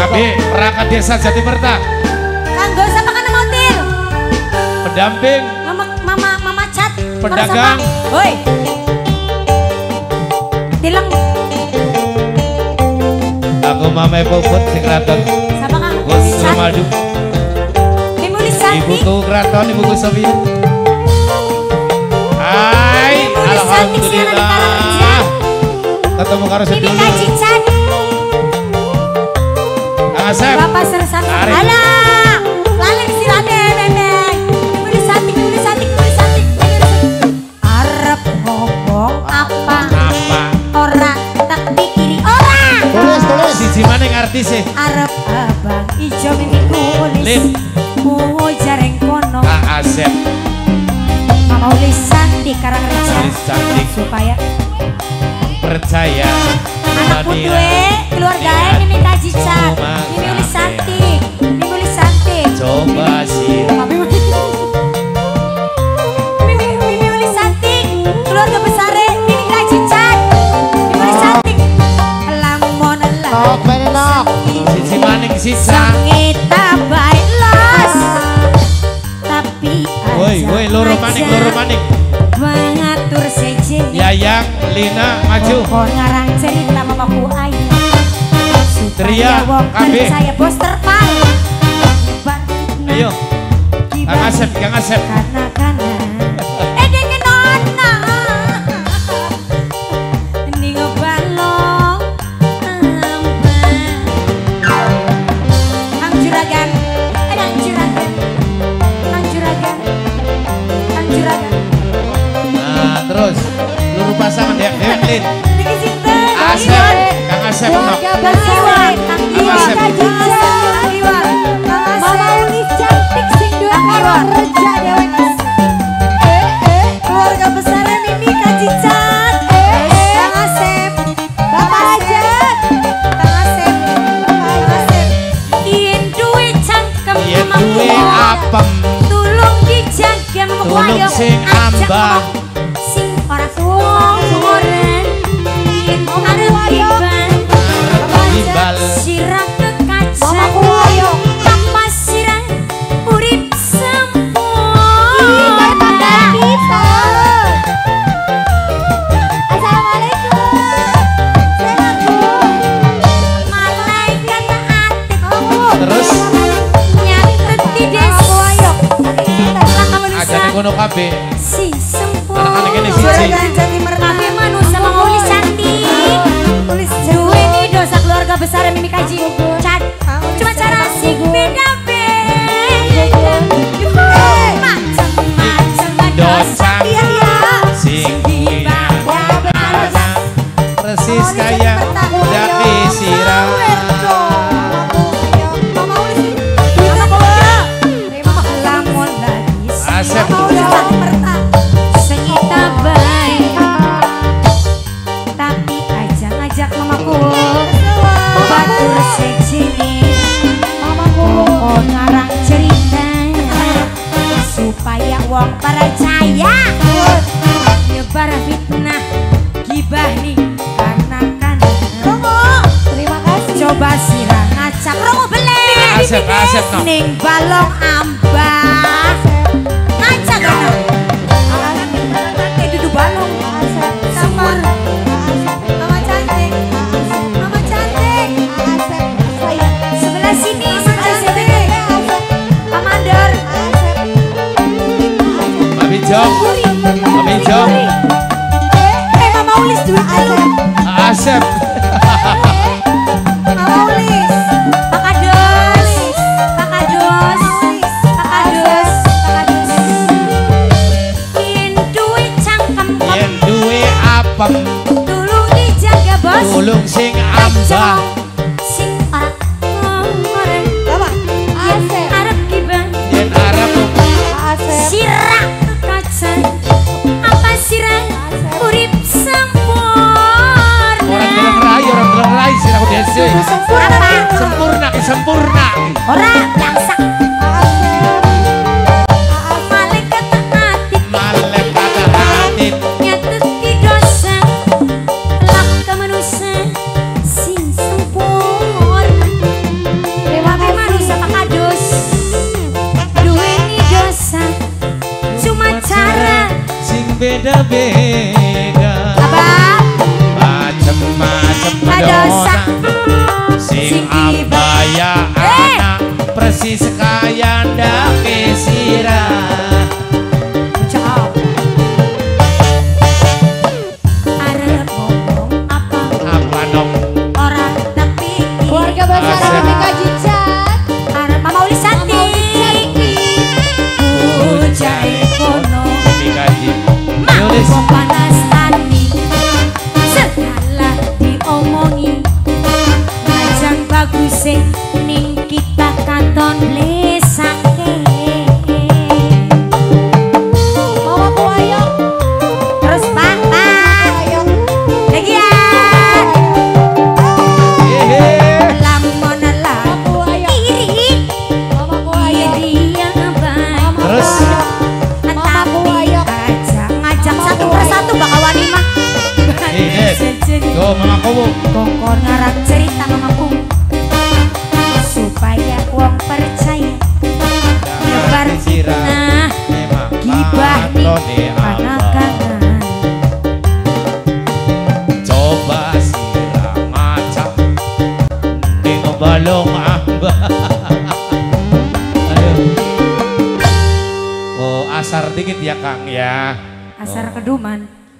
KB perangkat desa Jatimerta. Kanggo sapa kana montir? Pendamping. Mama Cat. Pedagang. Woi. Tileng. Aku mama Puput sing kraton. Sapa Kang? Gus Ramadu. Ibu Lisanti. Ibuku kraton, ibuku Sofian. Hai, alhamdulillah. Ketemu karo sedulur. Ini Kak Cicat. Asep. Bapak Sersat. Alah. Lalek silane neneng. Ibu Lisanti. Arep ngomong apa? Ora tak pikiri ora. Tulis. Siji maning artis e. Arep abang ijo mimiku nulis. Mau jareng kono. Kak Asep. Mama Lisanti karang reca. Lisanti Supaya percaya. anak putwe keluarga Mimi Kak Cicat. Mimi Lisanti. Coba sih. Mimi Lisanti. Keluarga besar Mimi Kak Cicat. Mimi Lisanti. Lamun lah. Siji maning sisa. Sangita baik los. Tapi Woi, loro maning. Mengatur sejen. Yayang, Lina, maju. Kok ngarang cerita mamaku ayu. Tria, KB. Saya bos terpal. Ayo. Kang Asep. Karena dengan nona ini ngebalong Kang Juragan. Nah, terus luru pasangan ya, Lin. Niki sinten? Asep, Kang Asep. Mama Ulis cantik sing dua kerja dewek. Keluarga besar Mimi Kak Cicat. Kang Asep. Bapak aja. Kang Asep. Yen duwe cangkem Yen duwe apem. Tulung dijaga Tulung sing ambah. Sing ora suworen. Yen arep Ibal. sirah kekacan tanpa sirah urip sempurna. Malaikat atik Terus nyatet di desa. ada ning kono kabeh. Si sempurna. Anak-anak ini siji. Kabeh manusia mau Lisanti. Duwe ni dosa keluarga besar Mimi Kak Cicat. Cuma cara sing beda-beda. Macam-macam Dosa sing dibawa persis kayak daki sirah. Asep. Senyita baik. Tapi aja ngajak mamaku batur sejini. Mamaku ngarang cerita supaya wong percaya. Nyebar fitnah gibah nih kanak-kanak. Terima kasih. Coba sirah ngacak romo beleng. Asep no. Ning balong ambah. Ngacak ana. Dudu balong. Sumur. Mama cantik. Sebelah sini. Pak Mandor. Mami Jong. Mama Ulis dulu. Asep. Mama Ulis. Pak Kados. Yen duwe cangkem Yen duwe apem. tulung dijaga bos. Tulung sing ambah. Sing orang arep gibah. Yen arep Sirah kaca. Apa sirah urip sempurna. orang geleng rai sih aku desa. Sempurna. Ora langsak. Malaikat atit Malaikat atit. nyatet di dosa. Lak ke manusia sing sempurna. besar Mimi Kajijat. Mama Uli cantik. Bujai kono. Mimi Kaji. Mampu panas tani. Segala diomongi. Ngajang bagus ning kita katon blesake. Mamaku ayo. Terus Pak. Ayo. Lagi ya. Lamun Mamaku ayo. iri. Mamaku ayo. Iri yang baik. Terus Mamaku ayo. Ngajak satu persatu bakal wani mah. Tuh mama kamu. Kongkor ngarang cerita mamaku supaya wong percaya nyebar fitnah gibah nih panakangan. Coba siram maca ning balong amba. Ayo. Oh, asar dikit ya Kang ya. Asar keduman.